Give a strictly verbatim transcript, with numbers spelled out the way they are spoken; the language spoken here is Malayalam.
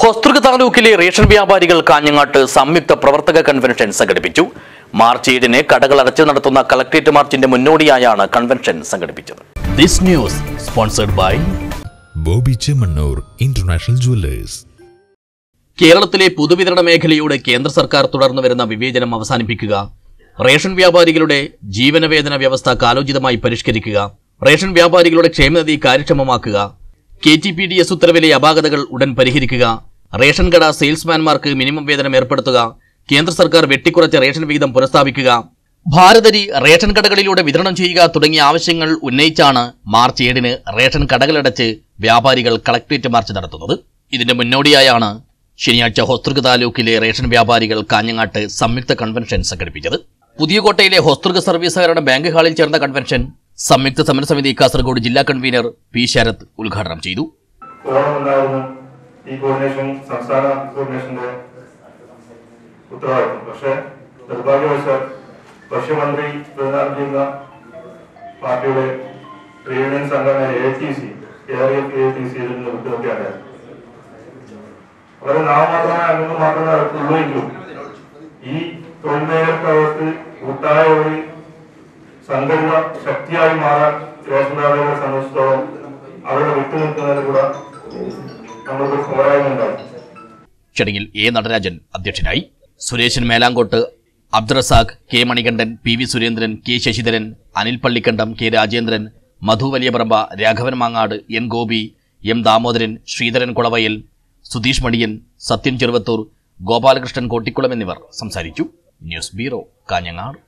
ഹൊസ്തൃക താലൂക്കിലെ റേഷൻ വ്യാപാരികൾ കാഞ്ഞങ്ങാട്ട് സംയുക്ത പ്രവർത്തക കൺവെൻഷൻ സംഘടിപ്പിച്ചു. മാർച്ച് ഏഴിന് കടകൾ അടച്ചു നടത്തുന്ന കളക്ടറേറ്റ് മാർച്ചിന്റെ മുന്നോടിയായാണ് കൺവെൻഷൻ സംഘടിപ്പിച്ചത്. This news sponsored by Boby Chemmanur international jewellers. കേരളത്തിലെ പൊതുവിതരണ മേഖലയോട് കേന്ദ്ര സർക്കാർ തുടർന്നു വരുന്ന വിവേചനം അവസാനിപ്പിക്കുക, റേഷൻ വ്യാപാരികളുടെ ജീവനവേതന വ്യവസ്ഥ കാലോചിതമായി പരിഷ്കരിക്കുക, റേഷൻ വ്യാപാരികളുടെ ക്ഷേമനിധി കാര്യക്ഷമമാക്കുക, K T P D S ഉത്തരവിലെ അപാകതകൾ ഉടൻ പരിഹരിക്കുക, റേഷൻ കട സെയിൽസ്മാൻമാർക്ക് മിനിമം വേതനം ഏർപ്പെടുത്തുക, കേന്ദ്ര സർക്കാർ വെട്ടിക്കുറച്ച റേഷൻ വിഹിതം പുനഃസ്ഥാപിക്കുക, ഭാരതരി റേഷൻ കടകളിലൂടെ വിതരണം ചെയ്യുക തുടങ്ങിയ ആവശ്യങ്ങൾ ഉന്നയിച്ചാണ് മാർച്ച് ഏഴിന് റേഷൻ കടകളടച്ച് വ്യാപാരികൾ കളക്ടറേറ്റ് മാർച്ച് നടത്തുന്നത്. ഇതിന്റെ മുന്നോടിയായാണ് ശനിയാഴ്ച ഹൊസ്തൃക താലൂക്കിലെ റേഷൻ വ്യാപാരികൾ കാഞ്ഞങ്ങാട്ട് സംയുക്ത കൺവെൻഷൻ സംഘടിപ്പിച്ചത്. പുതിയകോട്ടയിലെ ഹൊസ്തൃക സർവീസ് സഹകരണ ബാങ്ക് ഹാളിൽ ചേർന്ന കൺവെൻഷൻ സംയുക്ത സമരസമിതി കാസർഗോഡ് ജില്ലാ കൺവീനർ പി ശരത് ഉദ്ഘാടനം ചെയ്തു. ഈ കോർഡിനേഷൻ സംസ്ഥാന കോർഡിനേഷന്റെ ഉത്തരവാദിത്വം. പക്ഷേ നിർഭാഗ്യവശാൽ ഭക്ഷ്യമന്ത്രി പ്രതിനിധാനം ചെയ്യുന്ന പാർട്ടിയുടെ ട്രേഡ് യൂണിയൻ സംഘടന A T C Kerala A T സിയിൽ നിന്ന് വിട്ടുനോക്കിയാണ് വളരെ നാമമാത്രമായ അംഗങ്ങൾ മാത്രമേ അവർക്കുള്ളൂ എങ്കിലും ഈ തൊഴിൽ മേഖലക്കകത്ത് കൂട്ടായ ഒരു സംഘടിത ശക്തിയായി മാറാൻ റേഷൻ വ്യാപാരികളെ സംബന്ധിച്ചിടത്തോളം അവരുടെ വിട്ടുനിൽക്കുന്നതിന് കൂടെ നമ്മൾക്ക് പോരായ്മയുണ്ടായി. ചടങ്ങിൽ എ നടരാജൻ അധ്യക്ഷനായി. Suresan Melankot, Abdurazak, K Manikandan, P V Surendran, K Sasidharan, Anil Pallikkandam, K Rajendran, Madhu Valiyaparamba, Raghavan Mangad, N Gopi, M Damodaran, Sreedharan Kulavayal, Sudheesh Madiyan, Sathyan Cheruvathur, Gopalakrishnan Kottikulam എന്നിവർ സംസാരിച്ചു. News bureau, Kanhangad.